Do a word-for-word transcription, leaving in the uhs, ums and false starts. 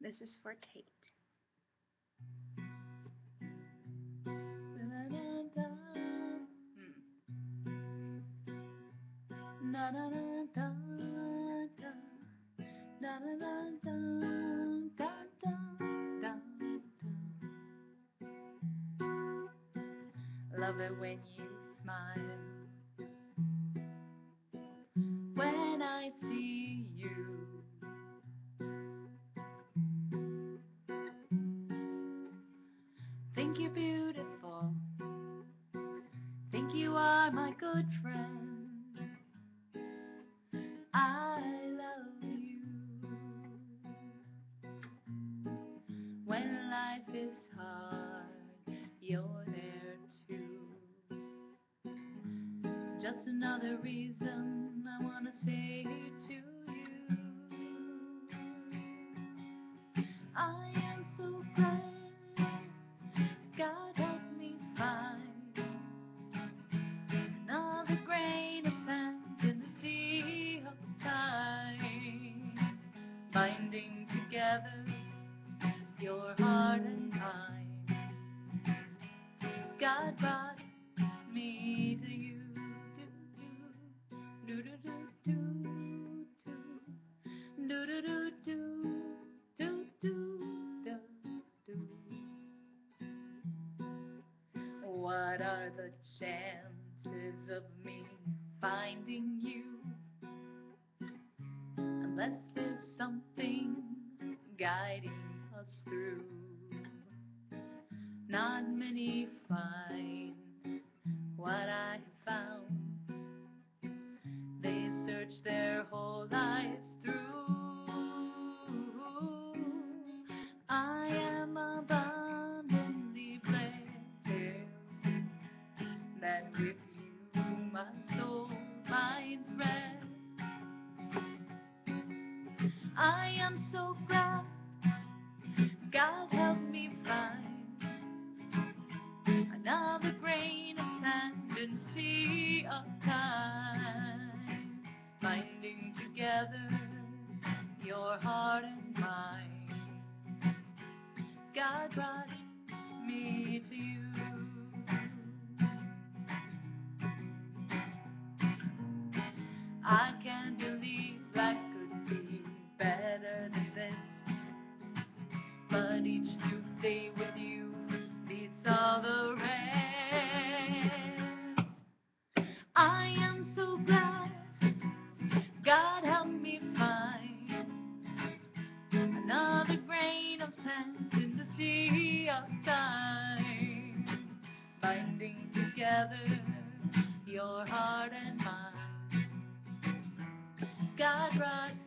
This is for Tate. Na na na da da da da da da da da da. Love it when you smile, when I see you. Think you're beautiful, think you are my good friend. I love you. When life is hard, you're there too. Just another reason I wanna say to you, I am so glad God helped me find another grain of sand in the sea of time, binding together your heart and mind. God brought me to you. Do do do do do do do do do do do do. What are the chances of me finding you? Unless there's something guiding us through. Not many find what I found. They search their whole lives through. I am abundantly blessed that with you my soul finds rest. I am so glad God helped me find another grain of sand in the sea of time, binding together your heart and mind. God brought me to you. I can't believe life could be better than this, but each new day with you beats all the rest. I am so glad God helped me find another grain of sand in the sea of time, binding together your heart and mind. God brought